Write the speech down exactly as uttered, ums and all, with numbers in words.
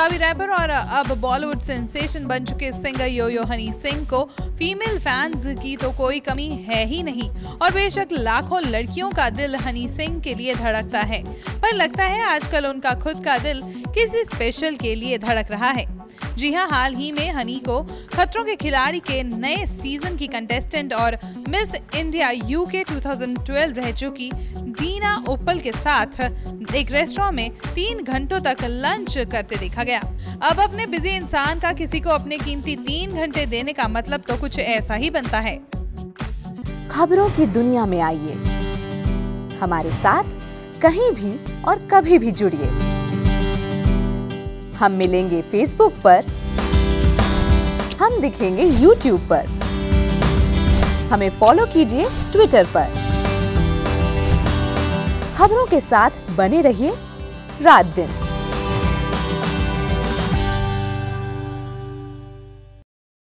Punjabi wrapper और अब Bollywood sensation बन चुके singer Yo Yo Honey Singh को फीमेल फैंस की तो कोई कमी है ही नहीं और बेशक लाखों लड़कियों का दिल हनी सिंह के लिए धड़कता है, पर लगता है आजकल उनका खुद का दिल किसी स्पेशल के लिए धड़क रहा है। जी हां, हाल ही में हनी को खतरों के खिलाड़ी के नए सीजन की कंटेस्टेंट और मिस इंडिया यूके दो हज़ार बारह रह चुकी डीना ओपल के साथ एक रेस्टोरेंट में तीन घंटों तक लंच करते देखा गया। अब अपने बिजी इंसान का किसी को अपने कीमती तीन घंटे देने का मतलब तो कुछ ऐसा ही बनता है। खबरों की दुनिया में आइए, हमारे साथ कहीं भी और कभी भी जुड़िए। हम मिलेंगे फेसबुक पर, हम दिखेंगे यूट्यूब पर, हमें फॉलो कीजिए ट्विटर पर। खबरों के साथ बने रहिए रात दिन।